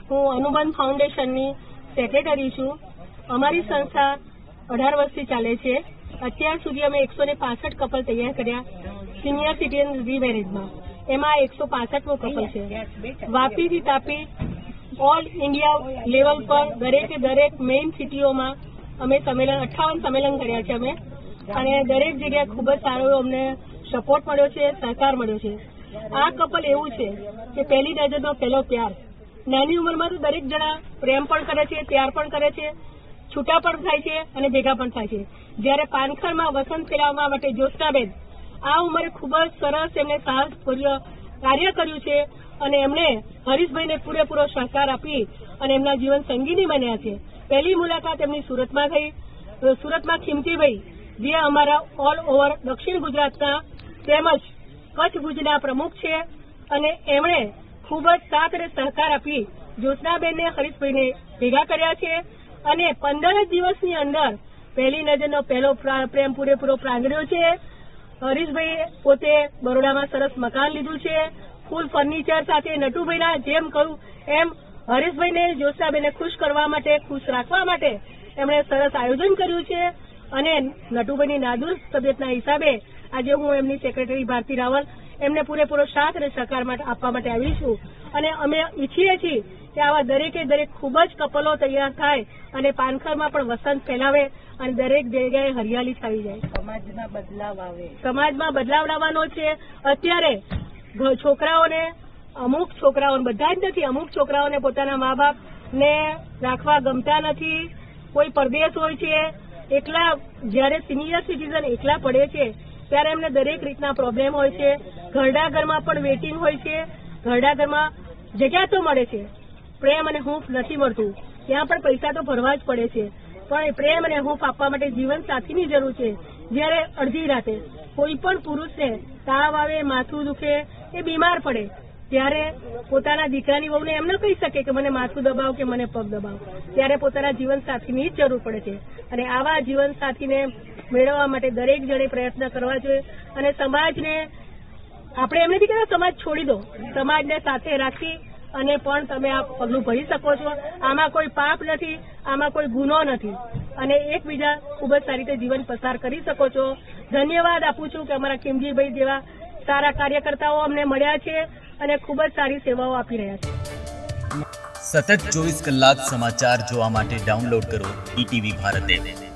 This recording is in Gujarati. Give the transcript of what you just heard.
હું અનુબંધ ફાઉન્ડેશનની સેક્રેટરી છું। અમારી સંસ્થા 18 વર્ષથી ચાલે છે। અત્યાર સુધી અમે 165 કપલ તૈયાર કર્યા સિનિયર સિટીઝન રીમેરેજમાં। એમાં 165મો કપલ છે। વાપીથી તાપી ઓલ ઇન્ડિયા લેવલ પર દરેક મેઇન સિટીઓમાં અમે સંમેલન 58 સંમેલન કર્યા છે અમે, અને દરેક જગ્યાએ ખૂબ જ સારો અમને સપોર્ટ મળ્યો છે, સહકાર મળ્યો છે। આ કપલ એવું છે કે પહેલી નજરનો પહેલો પ્યાર। નાની ઉંમરમાં તો દરેક જણા પ્રેમ પણ કરે છે, પ્યાર પણ કરે છે, છૂટા પણ થાય છે અને ભેગા પણ થાય છે। જ્યારે પાનખરમાં વસંત ફેલાવવા માટે જ્યોત્સનાબેન આ ઉંમરે ખૂબ જ સરસ એમને સાહસપૂર્ણ કાર્ય કર્યું છે, અને એમણે હરીશભાઈને પૂરેપૂરો સહકાર આપી અને એમના જીવન સંગીની બન્યા છે। પહેલી મુલાકાત એમની સુરતમાં થઈ। સુરતમાં ખીમતીભાઈ જે અમારા ઓલ ઓવર દક્ષિણ ગુજરાતના તેમજ કચ્છ ભુજના પ્રમુખ છે, અને એમણે ખૂબ જ સાથ અને સહકાર આપી જ્યોત્સનાબેનને હરીશભાઈને ભેગા કર્યા છે, અને 15 દિવસની અંદર પહેલી નજરનો પહેલો પ્રેમ પૂરેપૂરો પ્રાંગણ્યો છે। હરીશભાઈએ પોતે બરોડામાં સરસ મકાન લીધું છે, ફૂલ ફર્નિચર સાથે। નટુભાઈના જેમ કહ્યું એમ હરીશભાઈને જ્યોત્સનાબેનને ખુશ કરવા માટે, ખુશ રાખવા માટે એમણે સરસ આયોજન કર્યું છે, અને નટુભાઈની નાદુરસ્ત તબિયતના હિસાબે આજે હું એમની સેક્રેટરી ભારતી રાવલ એમને પૂરેપૂરો સાથ અને સહકાર આપવા માટે આવી છું, અને અમે ઈચ્છીએ છીએ કે આવા દરેક ખૂબ જ કપલો તૈયાર થાય અને પાનખરમાં પણ વસંત ફેલાવે અને દરેક જગ્યાએ હરિયાળી છાવી જાય। સમાજમાં બદલાવ આવે, સમાજમાં બદલાવ લાવવાનો છે। અત્યારે છોકરાઓને અમુક છોકરાઓને બધા જ નથી, અમુક છોકરાઓને પોતાના મા બાપને રાખવા ગમતા નથી, કોઈ પરદેશ હોય છે, એકલા જ્યારે સિનિયર સિટીઝન એકલા પડે છે ત્યારે એમને દરેક રીતના પ્રોબ્લેમ હોય છે। ઘરડા ઘરમાં પણ વેઇટિંગ હોય છે, ઘરડા ઘરમાં જગ્યા તો મળે છે, પ્રેમ અને હૂંફ નથી મળતું, ત્યાં પણ પૈસા તો ભરવા જ પડે છે, પણ પ્રેમ અને હૂંફ આપવા માટે જીવન સાથીની જરૂર છે। જ્યારે અડધી રાતે કોઈ પણ પુરુષને તાવ આવે, માથું દુખે, એ બીમાર પડે ત્યારે પોતાના દીકરાની વહુને એમ ન કહી શકે કે મને માથું દબાવ કે મને પગ દબાવ, ત્યારે પોતાના જીવન સાથીની જ જરૂર પડે છે, અને આવા જીવન સાથીને મેળવવા માટે દરેક જણે પ્રયત્ન કરવા જોઈએ। અને સમાજને આપણે એમ નથી કહેતા સમાજ છોડી દો, સમાજને સાથે રાખી અને પણ તમે આ પગલું ભરી શકો છો। આમાં કોઈ પાપ નથી, આમાં કોઈ ગુનો નથી, અને એકબીજા ખૂબ જ સારી રીતે જીવન પસાર કરી શકો છો। ધન્યવાદ આપું છું કે અમારા ખીમજીભાઈ જેવા સારા કાર્યકર્તાઓ અમને મળ્યા છે અને ખૂબ જ સારી સેવાઓ આપી રહ્યા છે। સતત 24 કલાક સમાચાર જોવા માટે ડાઉનલોડ કરો ETV ભારત એપ।